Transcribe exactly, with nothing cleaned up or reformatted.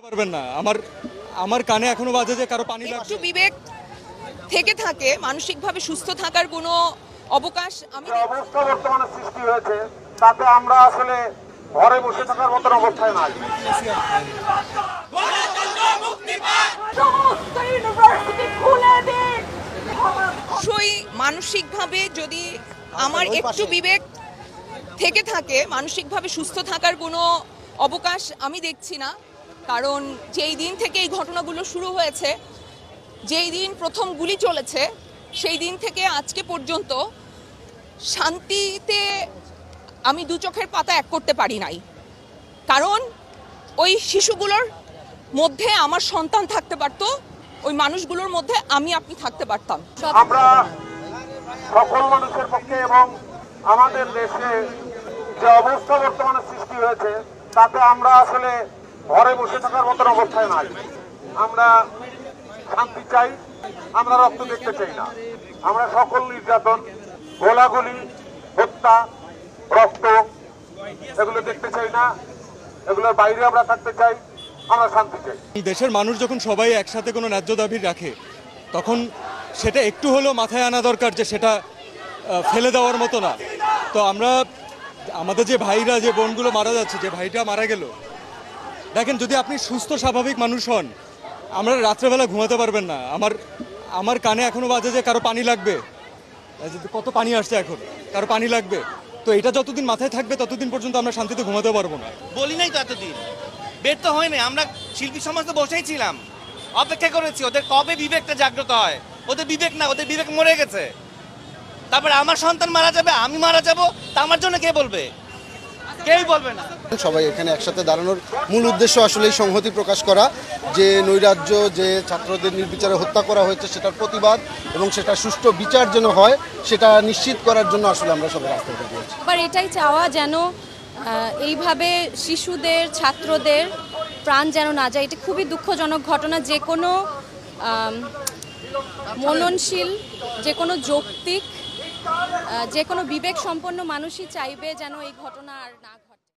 পারবেন না। আমার আমার কানে এখনো বাজে যে কারো পানি লাগছে। একটু বিবেক থেকে থাকে, মানসিকভাবে সুস্থ থাকার কোনো অবকাশ আমি অবস্থা বর্তমানে সৃষ্টি হয়েছে তাতে আমরা আসলে ঘরে বসে থাকার মতন অবস্থায় নাই। অবশ্যই মানসিকভাবে যদি আমার একটু বিবেক থেকে থাকে, মানসিকভাবে সুস্থ থাকার কোনো অবকাশ আমি দেখছি না। কারণ যেই দিন থেকে এই ঘটনাগুলো শুরু হয়েছে, যেই দিন প্রথম গুলি চলেছে, সেই দিন থেকে আজকে পর্যন্ত শান্তিতে আমি দু চোখের পাতা এক করতে পারি নাই। কারণ ওই শিশুগুলোর মধ্যে আমার সন্তান থাকতে পারতো, ওই মানুষগুলোর মধ্যে আমি আপনি থাকতে পারতাম। আমরা সকল মানুষের পক্ষে এবং আমাদের দেশে যে অবস্থা বর্তমানে সৃষ্টি হয়েছে তাতে আমরা আসলে ঘরে বসে থাকার মতন অবস্থায় নাই। আমরা শান্তি চাই, আমরা রক্ত দেখতে চাই না। আমরা সকল নির্যাতন, গোলাগুলি, হত্যা, রক্ত এগুলো দেখতে চাই না। এগুলোর বাইরে আমরা থাকতে চাই, আমরা শান্তি চাই। দেশের মানুষ যখন সবাই একসাথে কোনো ন্যায্য দাবি রাখে, তখন সেটা একটু হলেও মাথায় আনা দরকার যে সেটা ফেলে দেওয়ার মতো না। তো আমরা আমাদের যে ভাইরা, যে বোনগুলো মারা যাচ্ছে, যে ভাইটা মারা গেল, দেখেন যদি আপনি সুস্থ স্বাভাবিক মানুষ হন, আমরা রাত্রেবেলা ঘুমাতে পারবেন না। আমার আমার কানে এখনো বাজে যে কারো পানি লাগবে, কত পানি আসছে এখন, কারো পানি লাগবে। তো এটা যতদিন মাথায় থাকবে ততদিন পর্যন্ত আমরা শান্তিতে ঘুমাতে পারবো না। বলি নাই তো এতদিন, বের তো হয় নাই। আমরা শিল্পী সমাজ তো বসেই ছিলাম, অপেক্ষা করেছি ওদের কবে বিবেকটা জাগ্রত হয়। ওদের বিবেক না, ওদের বিবেক মরে গেছে। তারপরে আমার সন্তান মারা যাবে, আমি মারা যাব, তা আমার জন্য কে বলবে? কেউই বলবে না। সবাই এখানে একসাথে দাঁড়ানোর মূল উদ্দেশ্য আসলে এই সংহতি প্রকাশ করা, যে নৈরাজ্য, যে ছাত্রদের নির্বিচারে হত্যা করা হয়েছে সেটার প্রতিবাদ এবং সেটা সুষ্ঠু বিচার যেন হয় সেটা নিশ্চিত করার জন্য আসলে আমরা সবাই রাস্তায় বেরিয়েছি। আবার এটাই চাওয়া যেন এইভাবে শিশুদের, ছাত্রদের প্রাণ যেন না যায়। এটা খুবই দুঃখজনক ঘটনা। যে কোনো মননশীল, যে কোনো যৌক্তিক, যে কোনো বিবেক সম্পন্ন মানুষই চাইবে যেন এই ঘটনা আর না ঘটে।